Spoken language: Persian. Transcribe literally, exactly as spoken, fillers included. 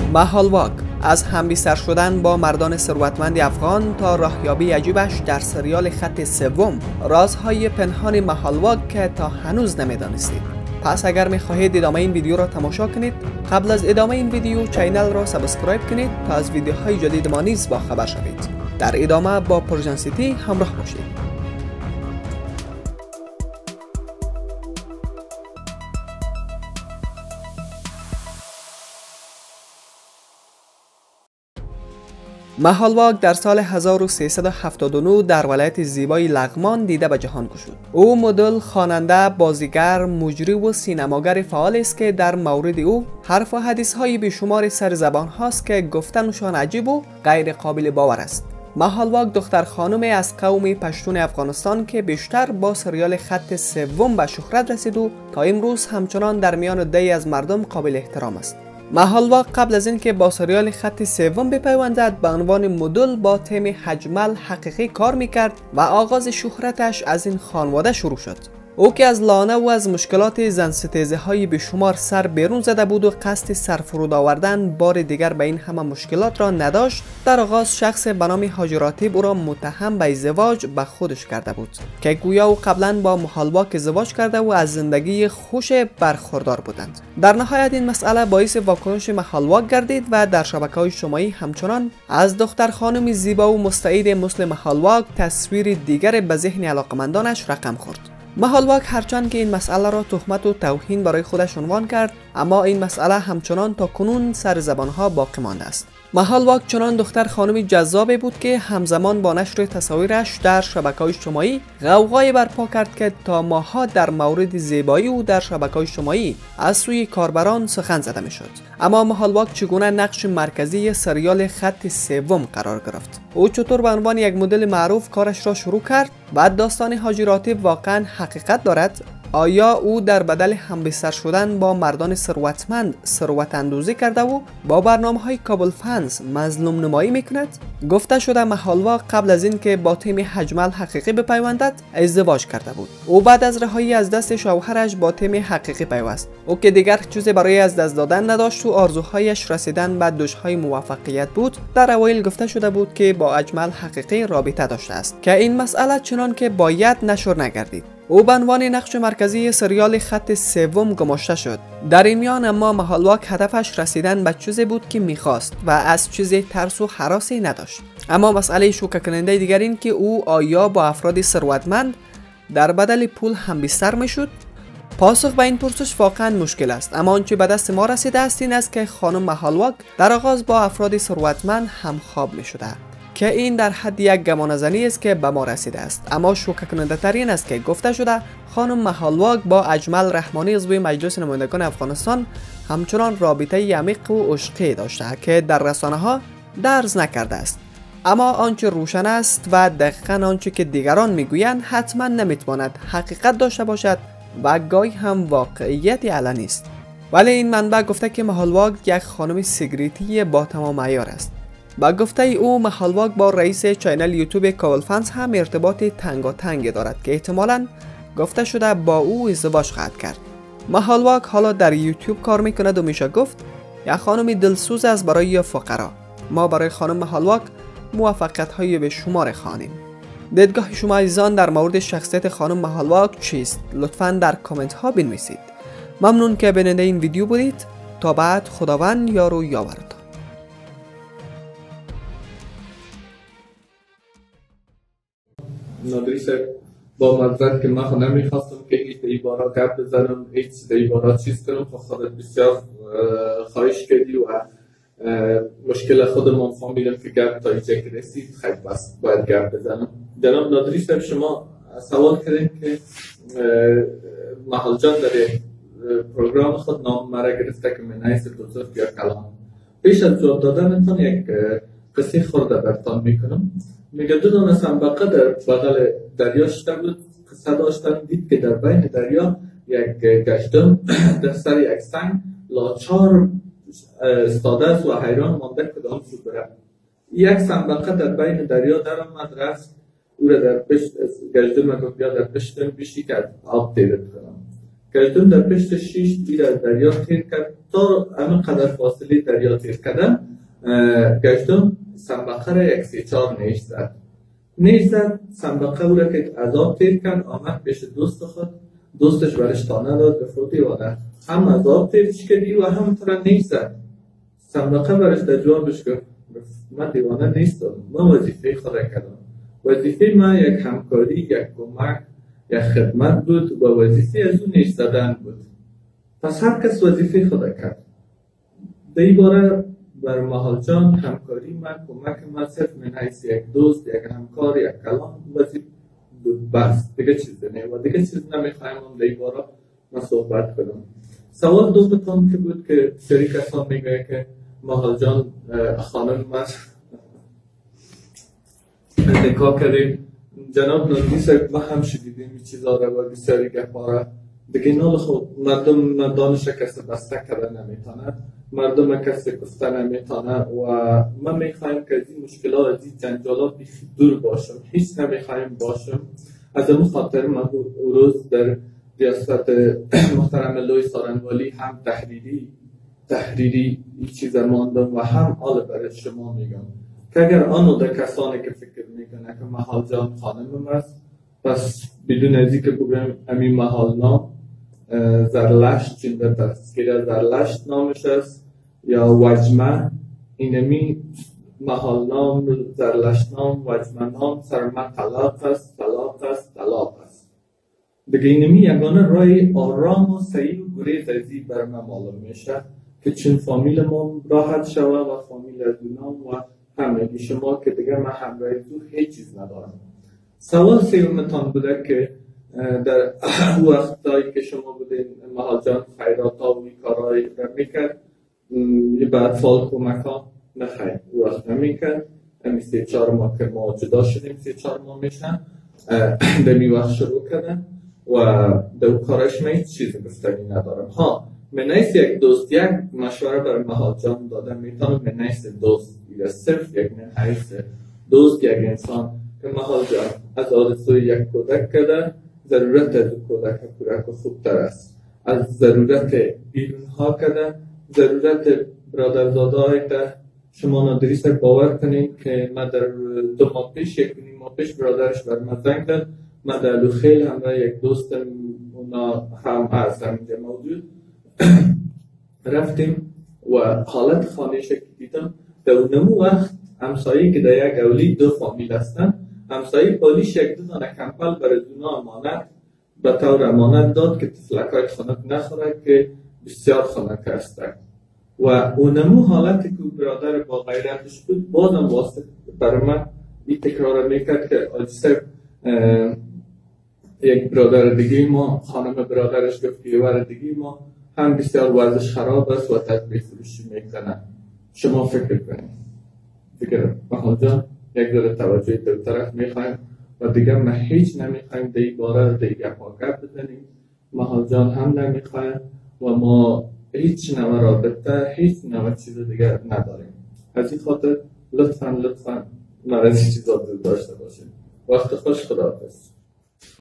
محالواگ از همبستر شدن با مردان ثروتمند افغان تا راهیابی عجیبش در سریال خط سوم، رازهای پنهان محالواگ که تا هنوز نمیدانستید. پس اگر میخواهید ادامه این ویدیو را تماشا کنید، قبل از ادامه این ویدیو چینل را سابسکرایب کنید تا از ویدیوهای جدید ما نیز با خبر شوید. در ادامه با پرژن سیتی همراه باشید. محالواگ در سال هزار و سیصد و هفتاد و نه در ولایت زیبای لغمان دیده به جهان گشود. او مدل، خواننده، بازیگر، مجری و سینماگر فعال است که در مورد او حرف و حدیث های بیشمار سر زبان هاست که گفتنشان عجیب و غیر قابل باور است. محالواگ دختر خانمی از قوم پشتون افغانستان که بیشتر با سریال خط سوم به شهرت رسید و تا امروز همچنان در میان عده‌ای از مردم قابل احترام است. محالواگ قبل از اینکه با سریال خط سوم بپیوندد به عنوان مدل با تیم هجمل حقیقی کار میکرد و آغاز شهرتش از این خانواده شروع شد. او که از لانه و از مشکلات زن ستیزه های بیشمار سر بیرون زده بود و قصد سرفرود آوردن بار دیگر به این همه مشکلات را نداشت، در آغاز شخص به نام حاجی راتب او را متهم به ازدواج به خودش کرده بود که گویا او قبلا با محالواگ ازدواج کرده و از زندگی خوش برخوردار بودند. در نهایت این مسئله باعث واکنش محالواگ گردید و در شبکه‌های اجتماعی همچنان از دختر خانم زیبا و مستعد مثل محالواگ تصویر دیگر به ذهن علاقمندانش رقم خورد. محالواگ هرچند که این مسئله را تهمت و توهین برای خودش عنوان کرد، اما این مسئله همچنان تا کنون سر زبانها باقی مانده است. محالواگ چنان دختر خانمی جذابی بود که همزمان با نشر تصاویرش در شبکه‌های اجتماعی غوغای برپا کرد که تا ماه‌ها در مورد زیبایی او در شبکه‌های اجتماعی از سوی کاربران سخن زده می‌شد. اما محالواگ چگونه نقش مرکزی سریال خط سوم قرار گرفت؟ او چطور به عنوان یک مدل معروف کارش را شروع کرد؟ بعد داستان حاجی راتب واقعا حقیقت دارد؟ آیا او در بدل همبستر شدن با مردان ثروتمند ثروت اندوزی کرده و با برنامه‌های کابل فنز مظلوم نمایی میکند؟ گفته شده محالواگ قبل از اینکه با تیم هجمل حقیقی بپیوندد ازدواج کرده بود. او بعد از رهایی از دست شوهرش با تیم حقیقی پیوست. او که دیگر چیزی برای از دست دادن نداشت و آرزوهایش رسیدن به دوش‌های موفقیت بود، در اوایل گفته شده بود که با اجمل حقیقی رابطه داشته است که این مسئله چنان که باید نشر نگردید. او به عنوان نقش مرکزی سریال خط سوم گماشته شد. در این میان اما محالواگ هدفش رسیدن به چیزی بود که میخواست و از چیزی ترس و هراسی نداشت. اما مسئله شوکه کننده دیگر این که او آیا با افراد ثروتمند در بدل پول همبستر میشد؟ پاسخ به این پرسش واقعا مشکل است، اما آنچه به دست ما رسیده است این است که خانم محالواگ در آغاز با افراد ثروتمند همخواب میشده که این در حد یک گمانه‌زنی است که به ما رسیده است. اما شوکه کننده تر این است که گفته شده خانم محالواگ با اجمل رحمانی عضو مجلس نمایندگان افغانستان همچنان رابطه عمیق و عشقی داشته که در رسانه ها درز نکرده است. اما آنچه روشن است و دقیقاً آنچه که دیگران میگویند حتما نمیتواند حقیقت داشته باشد و گاهی هم واقعیت علنی است. ولی این منبع گفته که محالواگ یک خانم سیگریتی با تمام معیار است. با گفته او محالواگ با رئیس چینل یوتیوب کابل فنز هم ارتباط تنگاتنگ دارد که احتمالاً گفته شده با او ازدواج خواهد کرد. محالواگ حالا در یوتیوب کار میکند و میشه گفت یک خانم دلسوز است برای فقرا. ما برای خانم محالواگ موفقیت های به شمار خوانیم. دیدگاه شما عزیزان در مورد شخصیت خانم محالواگ چیست؟ لطفاً در کامنت ها بنویسید. ممنون که بیننده این ویدیو بودید. تا بعد، خداوند یار و یاورتان. نادری صاحب با مدرک که من نمیخواستم که هیچ دیبارا گپ بزنم، هیچ دیبارا چیز کنم، خب خودت بسیار خواهش کردی و مشکل خودم فهمیدم که گپ تا اینجا که رسید خیلی بس باید گپ بزنم. جناب نادری صاحب شما سوال کردین که محال جان در پروگرام خود نام مرا گرفته که من حیث دوزخ یا کلام. پیش از جواب دادنتان یک قصه خورده برتان میکنم. میگه دو دانه سنبقه در بغل دریا شده بود، قصه داشتن دید که در بین دریا یک گشتم در سر یک سنگ لاچار استاده است و حیران مانده کدام سو بره. یک سنبقه در بین دریا در آمد رفت او را در پشت گشتم گفت بیا در پشتم بیشی که آب تیرت کنم گشتم در پشت شیش دیر از دریا تیر کرد تا همین قدر فاصله دریا تیر کردم گشتم سنبقه را یک سی چار نیش زد نیش زد سنبقه او را که عذاب تیر کرد آمد پیش دوست خود دوستش برش تانه داد گفت دیوانه هم عذاب تیر کردی و هم ترا نیش زد سنبقه برش در جوابش گفت من دیوانه نیستم من وظیفه خود کردم وظیفه من یک همکاری یک کمک یک خدمت بود و وظیفه از اون نیش زدن بود پس هر کس وظیفه خود کرد در این باره بر محال جان همکاری من کمک من صرف من حیث یک دوست یک همکار یک کلام وظیفه بود بس دیگه چیز نه و دیگه چیز نمیخوایم هم در این باره من صحبت کنم سوال دومتون که بود که سری کسان میگه که محال جان خانم من نکاح کردیم جناب نرگس ما هم شدیدیم این چیزا را و بسیاری گفاره دیگه نال خب مردم دانش کسی بسته کردن نمیتونه مردم کسی گفته نمیتونه و ما میخوایم که از این مشکلات از این جنجالات دور باشم هیچ نمیخوایم باشم از اون خاطر ما روز در ریاست محترم لوی سارنوالی هم تحریری تحریری این چیز ماندم و هم حال برای شما میگم که اگر آنو در کسانی که فکر میکنه که محال جان خانم است پس بدون ازی که بگویم امین محال نام زرلشت چین در تذکیره زرلشت نامش است یا وجمه اینمی محال نام زرلشت نام وجمه نام سرمه طلاق است طلاق است طلاق است دیگه اینمی یگانه رای آرام و سعی و گریز ازی بر من معلوم میشه که چون فامیل ما راحت شوه و فامیل از اونام و همه شما که دیگه من همراه تو هیچ چیز ندارم سوال سیومتان بوده که در وقتایی که شما بودین محال جان خیرات ها و کارهایی را میکرد به اطفال کمک ها نخیر وقت نمیکرد امی سی چار ماه که ما جدا شدیم سی چار ماه میشن دمی وقت شروع کردن و در کارش من هیچ چیز گفتنی ندارم ها من نیست یک دوست یک مشوره برای محال جان دادم میتونم من نیست دوست یا صرف یک من حیث دوست یک انسان که محال جان از آرزوی یک کودک کرده ضرورت از کودک کودک خوبتر است از ضرورت بیرون ها کرده ضرورت برادرزاده های که شما نادریس باور کنید که من در دو ماه پیش یک نیم ماه پیش برادرش بر من زنگ داد من در لوخیل همراه یک دوستم اونا هم از همینجا موجود رفتیم و حالت خانهش که دیدم در اونمو وقت همسایی که در یک اولی دو فامیل هستن همسایی پالیش یک دو دانه کمپل برای دونا امانت به طور امانت داد که تفلکای خانک نخوره که بسیار خانک هستن و اونمو حالتی که برادر با غیرتش بود بازم واسه برای من این تکرار میکرد که آجیسه یک برادر دیگه ما خانم برادرش گفت که یه دیگه ما هم بسیار وضعش خراب است و تطبیق فروشی میکنن شما فکر کنید دیگه محال جان یک ذره توجه دو طرف میخوایم و دیگه ما هیچ نمیخوایم در این باره دیگه پاکت بزنیم محال جان هم نمیخوایم و ما هیچ نوع رابطه هیچ نوع چیز دیگه نداریم از این خاطر لطفا لطفا ما از این چیزا دور داشته باشیم وقت خوش خداحافظ